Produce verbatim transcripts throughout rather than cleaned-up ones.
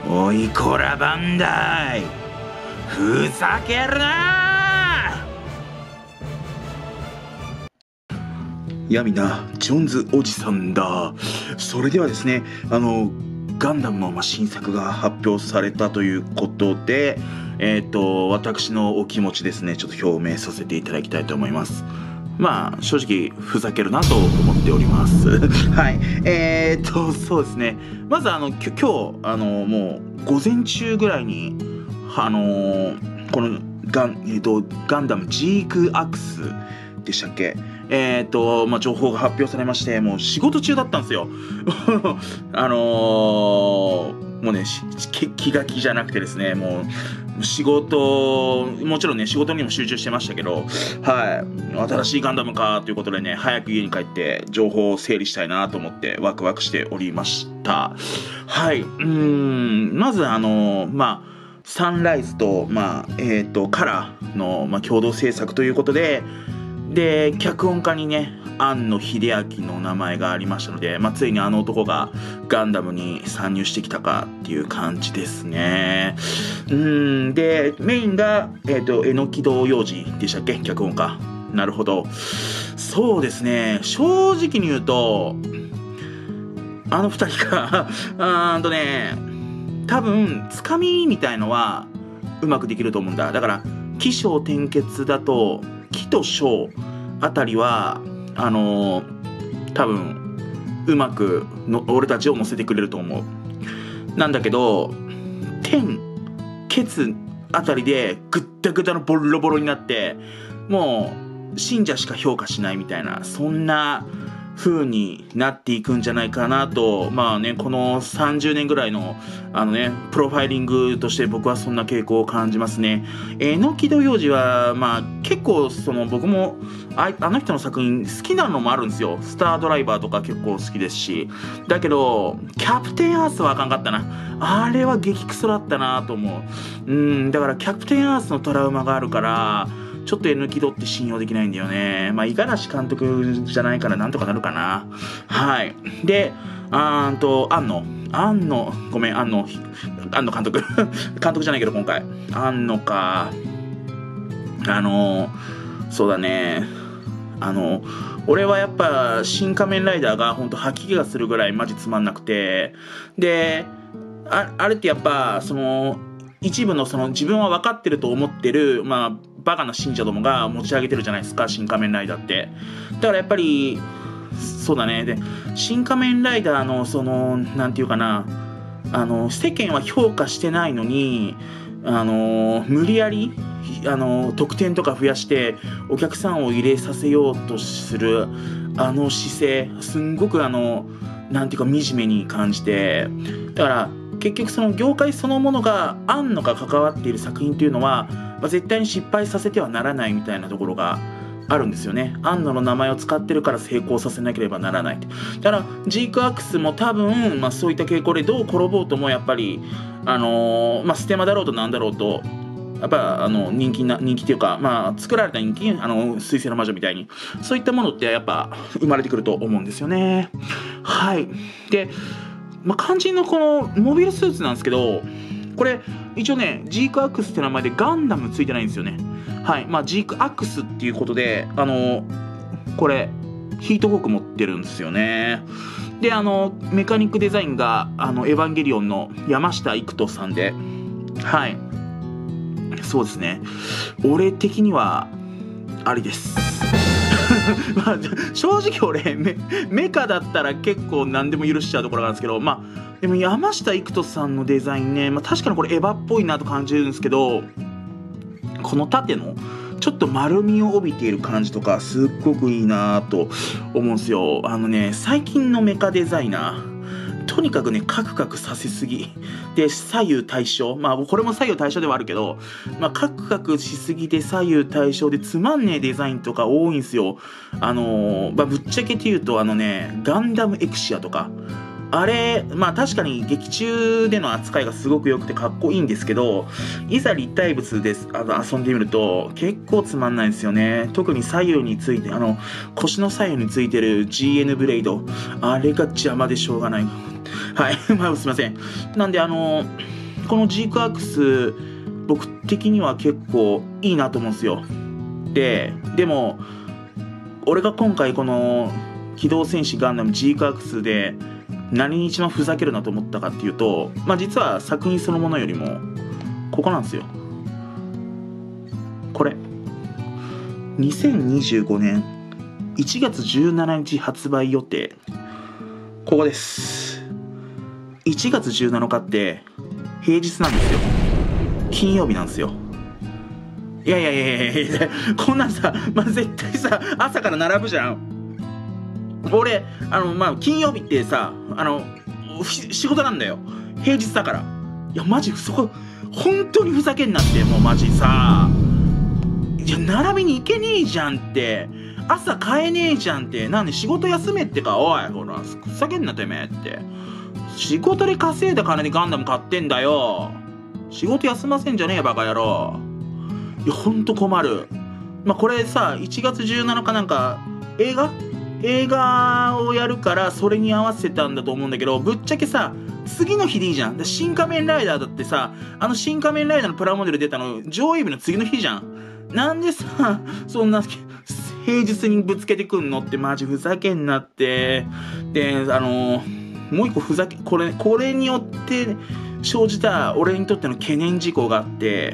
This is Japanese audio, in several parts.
おいこらバンダイ、ふざけるな。いやみんな、ジョンズおじさんだ。それではですね、あのガンダムのまあ新作が発表されたということで、えっと私のお気持ちですね、ちょっと表明させていただきたいと思います。まあ正直ふざけるなと思っておりますはいえー、っとそうですね、まずあのきょ今日あのもう午前中ぐらいにあのー、このガン、えー、っとガンダムジークアクスでしたっけ、えー、っとまあ情報が発表されまして、もう仕事中だったんですよあのーもうね、気が気じゃなくてですね、もう仕事、もちろんね仕事にも集中してましたけど、はい新しいガンダムかということでね、早く家に帰って情報を整理したいなと思ってワクワクしておりました。はい、うーんまずあのまあサンライズとまあえっ、ー、とカラーの、まあ、共同制作ということで、で脚本家にね庵野秀明の名前がありましたので、まあ、ついにあの男がガンダムに参入してきたかっていう感じですね。うんでメインが、えーと、榎木戸洋二でしたっけ、脚本家。なるほど。そうですね、正直に言うとあの二人がうんとね多分つかみみたいのはうまくできると思うんだ。だから起承転結だと起と承あたりはあのー、多分うまくの俺たちを乗せてくれると思う。なんだけど天ケツあたりでグッタグタのボロボロになって、もう信者しか評価しないみたいな、そんな風になっていくんじゃないかなと、まあね、このさんじゅうねんぐらいのあのねプロファイリングとして僕はそんな傾向を感じますね。榎木戸洋二はまあ結構その僕もあ, あの人の作品好きなのもあるんですよ。スタードライバーとか結構好きですし、だけどキャプテンアースはあかんかったな。あれは激クソだったなと思う。うんだからキャプテンアースのトラウマがあるからちょっと榎木戸って信用できないんだよね。まあ五十嵐監督じゃないからなんとかなるかな。はいであーんと庵野庵野ごめん庵野庵野監督監督じゃないけど今回庵野か。あのそうだねあの俺はやっぱ新仮面ライダーがほんと吐き気がするぐらいマジつまんなくて、で あ, あれってやっぱその一部のその自分は分かってると思ってるまあバカな信者どもが持ち上げてるじゃないですか、新仮面ライダーって。だからやっぱりそうだね、で新仮面ライダーのそのなんていうかな、あの世間は評価してないのにあの無理やりあの得点とか増やしてお客さんを入れさせようとするあの姿勢、すんごくあのなんていうか惨めに感じて、だから結局その業界そのものが庵野が関わっている作品っていうのは、まあ、絶対に失敗させてはならないみたいなところがあるんですよね。庵野の名前を使ってるから成功させなければならない。だからジークアクスも多分、まあ、そういった傾向でどう転ぼうともやっぱりあのー、まあステマだろうとなんだろうとやっぱあの人気な人気っていうか、まあ作られた人気、あの水星の魔女みたいにそういったものってやっぱ生まれてくると思うんですよね。はいで、まあ、肝心のこのモビルスーツなんですけど、これ一応ねジークアクスって名前でガンダムついてないんですよね。はいまあジークアクスっていうことであのこれヒートホーク持ってるんですよね。であのメカニックデザインがあのエヴァンゲリオンの山下育人さんで、はいそうですね、俺的にはありですまあ正直俺 メ, メカだったら結構何でも許しちゃうところがあるんですけど、まあでも山下育人さんのデザインね、まあ、確かにこれエヴァっぽいなと感じるんですけど、この縦のちょっと丸みを帯びている感じとかすっごくいいなと思うんですよ。あのね最近のメカデザイナーとにかくねカクカクさせすぎで左右対称、まあこれも左右対称ではあるけど、まあ、カクカクしすぎて左右対称でつまんねえデザインとか多いんですよ。あのーまあ、ぶっちゃけて言うとあのねガンダムエクシアとかあれまあ確かに劇中での扱いがすごく良くてかっこいいんですけど、いざ立体物であの遊んでみると結構つまんないんですよね。特に左右についてあの腰の左右についてる ジーエヌ ブレイド、あれが邪魔でしょうがないはいまあすいません。なんであのこの G クアークス僕的には結構いいなと思うんですよ。ででも俺が今回この機動戦士ガンダム G クアークスで何に一番ふざけるなと思ったかっていうと、まあ実は作品そのものよりもここなんですよ。これにせんにじゅうごねんいちがつじゅうしちにち発売予定。ここです。いちがつじゅうしちにちって平日なんですよ。金曜日なんですよ。いやいやいやいやいやこんなんさ、まあ、絶対さ朝から並ぶじゃん。俺あのまあ金曜日ってさあの仕事なんだよ。平日だから。いやマジそこ本当にふざけんなって。もうマジさ、いや並びに行けねえじゃんって、朝買えねえじゃんって、なんで仕事休めってか。おいほらふざけんなてめえって。仕事で稼いだ金でガンダム買ってんだよ。仕事休ませんじゃねえバカ野郎。いやほんと困る。まあこれさいちがつじゅうしちにちなんか映画映画をやるからそれに合わせたんだと思うんだけど、ぶっちゃけさ次の日でいいじゃん。新仮面ライダーだってさ、あの新仮面ライダーのプラモデル出たの上映日の次の日じゃん。なんでさそんな平日にぶつけてくんのって、マジふざけんなって。であのもう一個ふざけこれこれによって生じた俺にとっての懸念事項があって、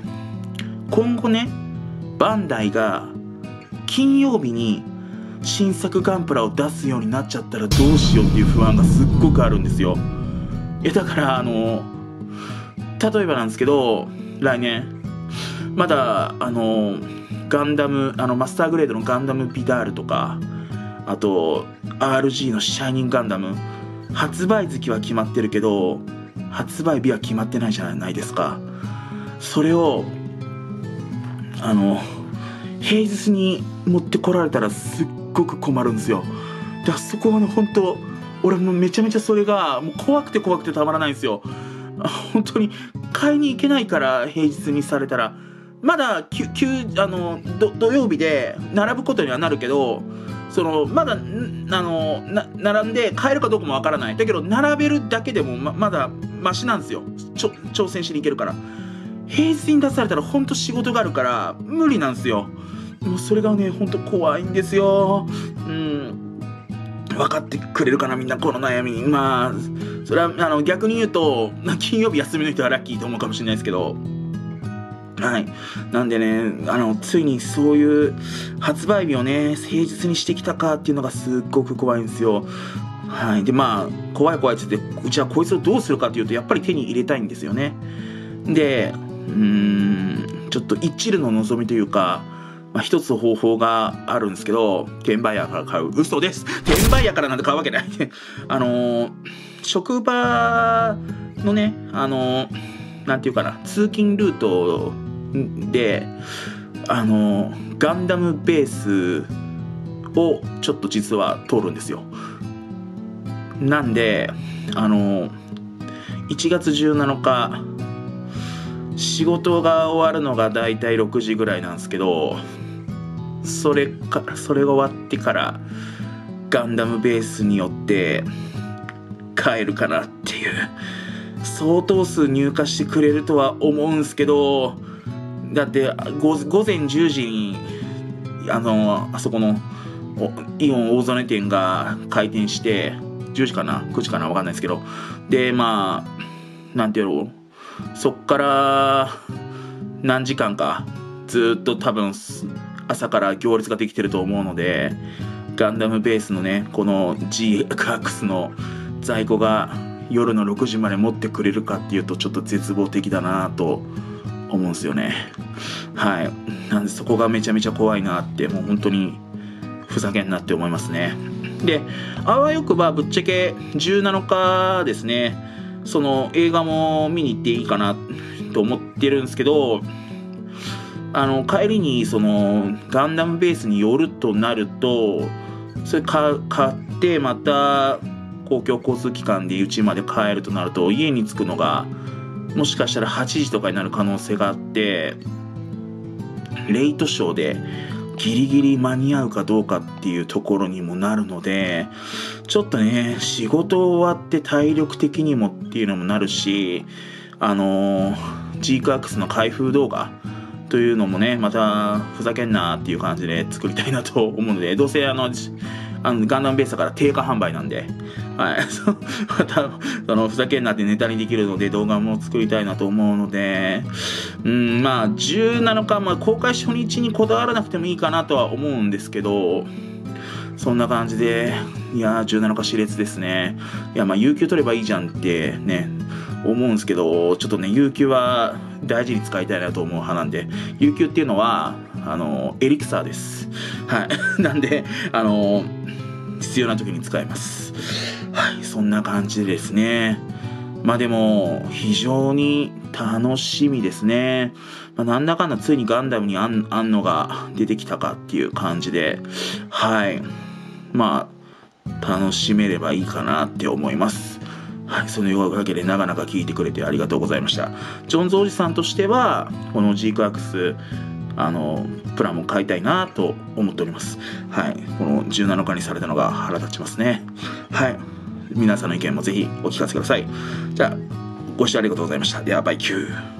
今後ねバンダイが金曜日に新作ガンプラを出すようになっちゃったらどうしようっていう不安がすっごくあるんですよ。いやだからあの例えばなんですけど、来年まだあのガンダムあのマスターグレードのガンダムビダールとか、あと アールジー のシャイニングガンダム発売月は決まってるけど発売日は決まってないじゃないですか。それをあの平日に持ってこられたらすっごく困るんですよ。だからそこはね本当俺もめちゃめちゃそれがもう怖くて怖くてたまらないんですよ。本当に買いに行けないから平日にされたらまだきゅきゅあのど土曜日で並ぶことにはなるけど、そのまだあのな並んで買えるかどうかもわからない。だけど並べるだけでも ま, まだマシなんですよ。ちょ挑戦しに行けるから。平日に出されたらほんと仕事があるから無理なんですよ。もうそれがねほんと怖いんですよ。うん分かってくれるかなみんなこの悩み。まあそれはあの逆に言うと金曜日休みの人はラッキーと思うかもしれないですけど、はいなんでねあのついにそういう発売日をね平日にしてきたかっていうのがすっごく怖いんですよ。はいでまあ怖い怖いって言ってじゃあこいつをどうするかっていうと、やっぱり手に入れたいんですよね。でうーんちょっと一縷の望みというか、まあ、一つ方法があるんですけど、転売ヤーから買う。嘘です。転売ヤーからなんて買うわけないあのー、職場のねあのー、なんていうかな通勤ルートであのー、ガンダムベースをちょっと実は通るんですよ。なんであのー、いちがつじゅうしちにち仕事が終わるのがだいたいろくじぐらいなんですけど、それかそれが終わってからガンダムベースによって買えるかなっていう。相当数入荷してくれるとは思うんすけど、だってご午前じゅうじにあのあそこのイオン大曽根店が開店してじゅうじかなくじかな分かんないですけど、でまあなんていうのそっから何時間かずっと多分朝から行列ができてると思うので、ガンダムベースのねこの G クアークスの在庫が夜のろくじまで持ってくれるかっていうとちょっと絶望的だなと思うんですよね。はいなんでそこがめちゃめちゃ怖いなって、もう本当にふざけんなって思いますね。であわよくばぶっちゃけじゅうしちにちですね、その映画も見に行っていいかなと思ってるんですけど、あの帰りにそのガンダムベースに寄るとなると、それ買ってまた公共交通機関で家まで帰るとなると、家に着くのがもしかしたらはちじとかになる可能性があって、レイトショーでギリギリ間に合うかどうかっていうところにもなるので、ちょっとね仕事終わって体力的にもっていうのもなるし、 あのー、ジークアックスの開封動画というのもね、またふざけんなっていう感じで作りたいなと思うので、どうせあの、あのガンダムベースだから定価販売なんで、はい、またそのふざけんなってネタにできるので動画も作りたいなと思うので、うん、まあじゅうなのか、まあ、公開初日にこだわらなくてもいいかなとは思うんですけど、そんな感じで、いやーじゅうなのか熾烈ですね。いやまあ有給取ればいいじゃんってね思うんですけど、ちょっとね有給は大事に使いたいなと思う派なんで、有給っていうのはあのエリクサーです。はいなんであの必要な時に使えます。はい、そんな感じでですね。まあでも非常に楽しみですね。まあ、なんだかんだついにガンダムにあん、あんのが出てきたかっていう感じで、はい、まあ楽しめればいいかなって思います。はい、そのようわけで長々聞いてくれてありがとうございました。ジョンズおじさんとしてはこの ジークアックスあのプランも買いたいなと思っております。はい、このじゅうなのかにされたのが腹立ちますね。はい、皆さんの意見もぜひお聞かせください。じゃあご視聴ありがとうございました。ではバイキュー。